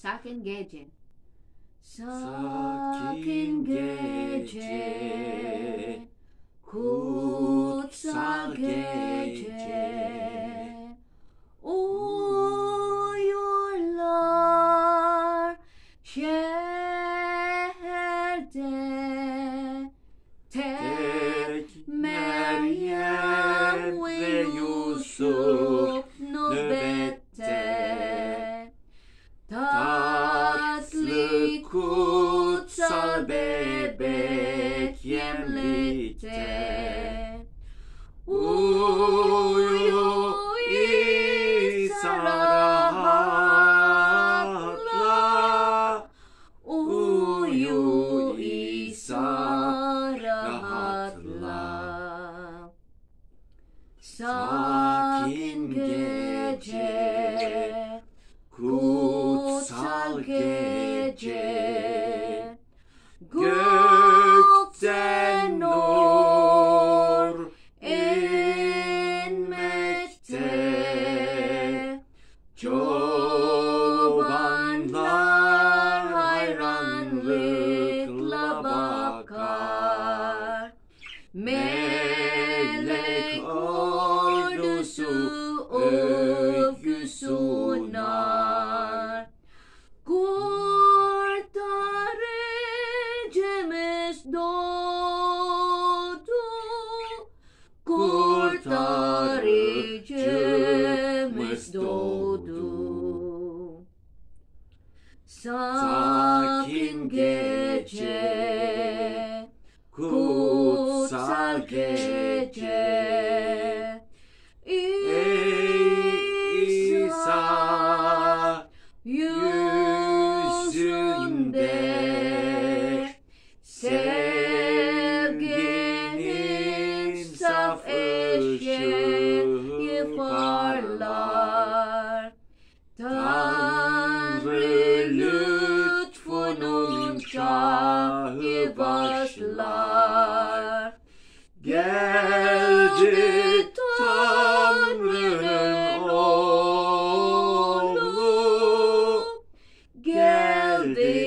Sakin gece. Sakin gece, kutsal gece, uyuyorlar şehirde, tek Meryem ve Yusuf nöbette, tatlı kutsal bebek yemlikte. Uyu İsa rahatla, uyu İsa rahatla. Sakin gece, kutsal gece, gökten nur inmekte, çobanlar hayranlıkla bakar, melek ordusu övgü sunar. Kurtarıcımız doğdu, kurtarıcımız doğdu. Sakin gece, kutsal gece, İsa yüzünde sevginin saf ışığı parlar. Tanrı lütfunun çağı başlar. Geldi Tanrı'nın oğlu, geldi